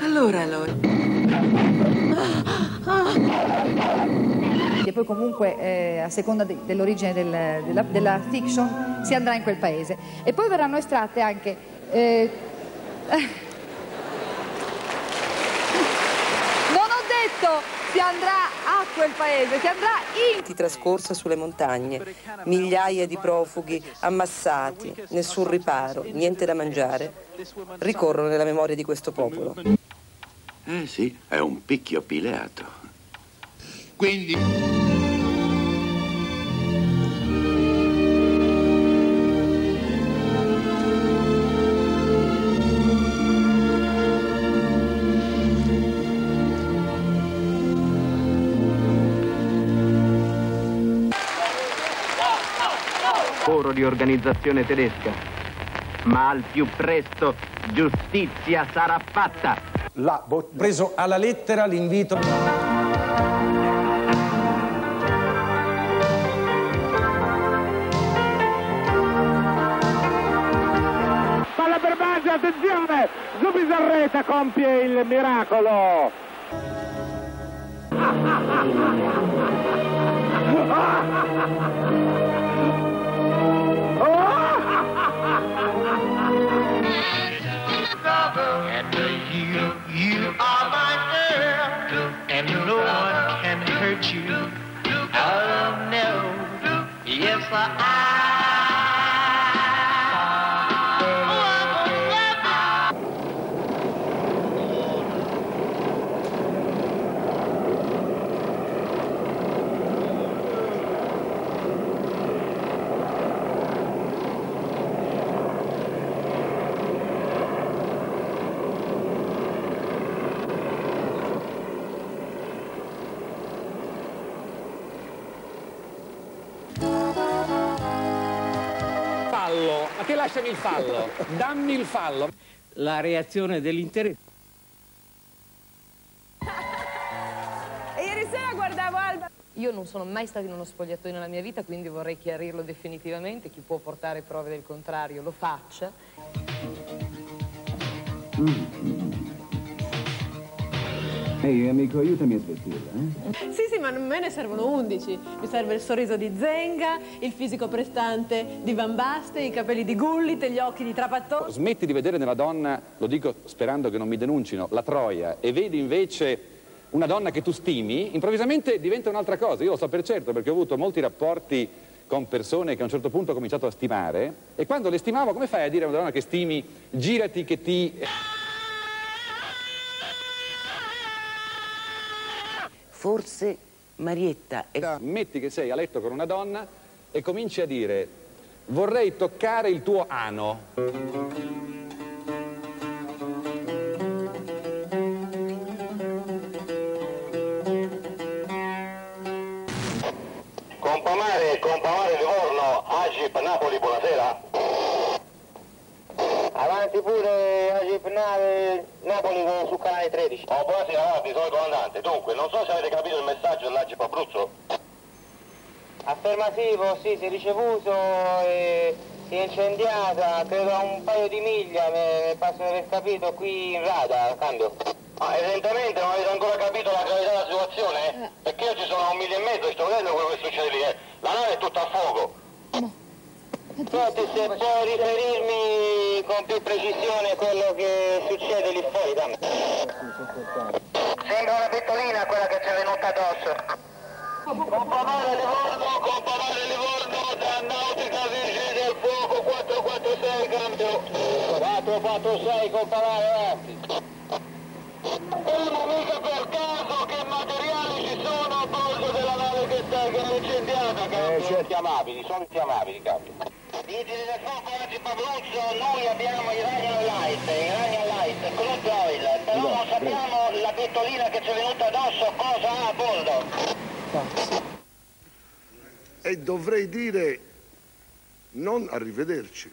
Allora. E poi comunque a seconda dell'origine della fiction si andrà in quel paese. E poi verranno estratte anche... Non ho detto si andrà a quel paese, si andrà in... Trascorsa sulle montagne, migliaia di profughi ammassati, nessun riparo, niente da mangiare, ricorrono nella memoria di questo popolo. Sì, è un picchio pileato. Quindi... Foro di organizzazione tedesca, ma al più presto giustizia sarà fatta. L'ha preso alla lettera l'invito. Palla per Baggio, attenzione! Zubizarreta compie il miracolo. You are my girl, and no one can hurt you. Oh no, yes Ma che lasciami il fallo, dammi il fallo. La reazione dell'intero... E ieri sera guardavo Alba. Io non sono mai stata in uno spogliatoio nella mia vita, quindi vorrei chiarirlo definitivamente. Chi può portare prove del contrario lo faccia. Ehi, amico, aiutami a sveltirla, Sì, ma non me ne servono 11. Mi serve il sorriso di Zenga, il fisico prestante di Van Basten, i capelli di Gullit e gli occhi di Trapattoni. Smetti di vedere nella donna, lo dico sperando che non mi denuncino, la troia, e vedi invece una donna che tu stimi, improvvisamente diventa un'altra cosa. Io lo so per certo perché ho avuto molti rapporti con persone che a un certo punto ho cominciato a stimare, e quando le stimavo, come fai a dire a una donna che stimi, girati che ti... Forse Marietta è... Metti che sei a letto con una donna e cominci a dire: vorrei toccare il tuo ano. Compamare Livorno, Agip Napoli, buonasera. Avanti pure Agip Napoli su canale 13. Oh, buonasera, avanti, sono il comandante. Dunque, non so se avete capito il messaggio dell'Agip Abruzzo. Affermativo, sì, si è ricevuto e si è incendiata, credo a un paio di miglia, mi passa di aver capito, qui in rada, cambio. Ma evidentemente non avete ancora capito la gravità della situazione? Perché io ci sono a 1,5 miglia e sto vedendo quello che succede lì, La nave è tutta a fuoco. Senti, se puoi riferirmi con più precisione quello che succede lì fuori, dammi. Sembra una pettolina quella che ci è venuta addosso. Compamare Livorno, da Nautica Vigili del Fuoco, 446, cambio. 446, compamare, avanti. Mica per caso che materiali ci sono a bordo della nave che è incendiata, cambio. Sono infiammabili, cambio. Vigili del fuoco oggi Abruzzo, noi abbiamo Iranian Light, crude oil, però non sappiamo la pettolina che ci è venuta addosso cosa ha a bordo. E dovrei dire non arrivederci.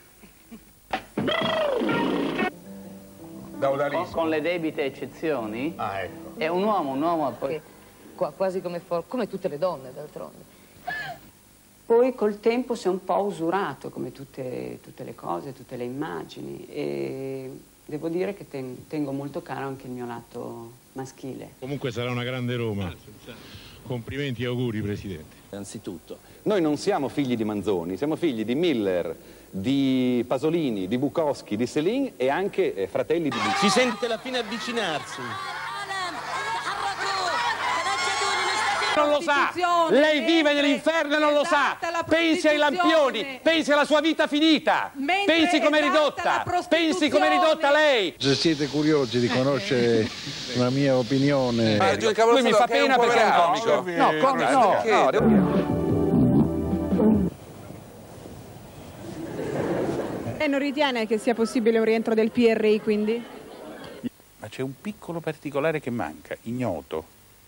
Con le debite eccezioni, ecco. È un uomo poi... Quasi come tutte le donne, d'altronde. Poi col tempo si è un po' usurato, come tutte le cose, tutte le immagini, e devo dire che tengo molto caro anche il mio lato maschile. Comunque sarà una grande Roma. Complimenti e auguri, Presidente. Anzitutto, noi non siamo figli di Manzoni, siamo figli di Miller, di Pasolini, di Bukowski, di Céline e anche fratelli di Bucci. Si sente la fine avvicinarsi. Non lo sa, lei vive nell'inferno e non lo sa, pensi ai lampioni, pensi alla sua vita finita, pensi come è ridotta, pensi come è ridotta lei. Se siete curiosi di conoscere la mia opinione... Lui mi fa pena perché è un comico. No, comico no. E non ritiene che sia possibile un rientro del PRI, quindi? Ma c'è un piccolo particolare che manca, ignoto.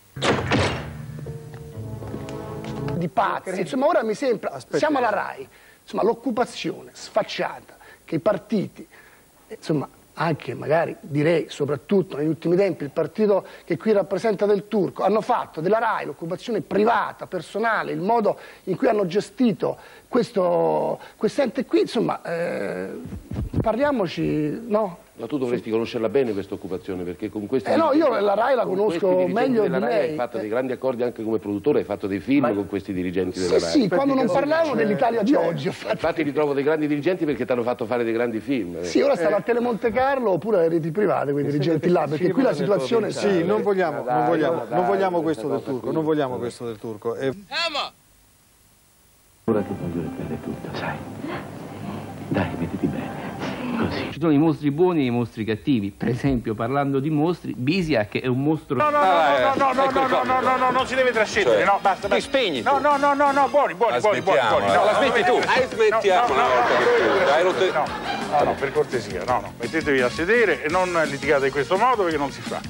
Di pazzi, insomma ora mi sembra, siamo alla RAI, insomma l'occupazione sfacciata che i partiti, insomma anche magari direi soprattutto negli ultimi tempi il partito che qui rappresenta Del Turco, hanno fatto della RAI l'occupazione privata, personale, il modo in cui hanno gestito questo ente qui, insomma parliamoci, no? Ma tu dovresti conoscerla bene questa occupazione, perché con questi... no, io la RAI la conosco meglio di lei. Hai fatto dei grandi accordi anche come produttore, hai fatto dei film con questi dirigenti della RAI. Sì, quando non parlavano dell'Italia di oggi. Infatti ritrovo dei grandi dirigenti perché ti hanno fatto fare dei grandi film. Sì, ora stanno a Telemonte Carlo oppure alle reti private, quei dirigenti là, perché qui la situazione... Sì, non vogliamo questo Del Turco, non vogliamo questo Del Turco. Ora ti voglio riprendere tutto, sai? Dai, mettiti bene. Così. Ci sono i mostri buoni e i mostri cattivi. Per esempio, parlando di mostri, Bisiak è un mostro... No, non si deve trascendere, no, basta. Ti spegni tu. No, buoni. No, la smetti tu. Smettiamo. No, per cortesia, no, mettetevi a sedere e non litigate in questo modo perché non si fa.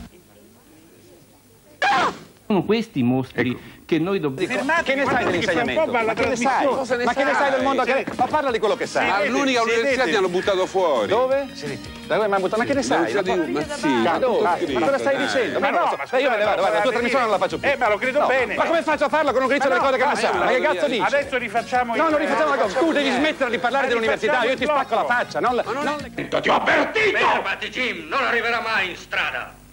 Sono questi i mostri che noi dobbiamo... Che ne sai dell'insegnamento? Ma che ne sai? Ma che ne sai del mondo? Ma parla di quello che sai. Ma l'unica università ti hanno buttato fuori. Dove? Ma che ne sai? Ma sì, ma cosa stai dicendo? Ma no, io me ne vado, la tua trasmissione non la faccio più. Ma lo credo bene. Ma come faccio a farlo con un che dice delle cose che non sa? Ma che cazzo dici? Adesso rifacciamo... No, non rifacciamo la cosa. Tu devi smettere di parlare dell'università, io ti spacco la faccia. Ti ho avvertito! Fermati, Jim, non arriverà mai in strada.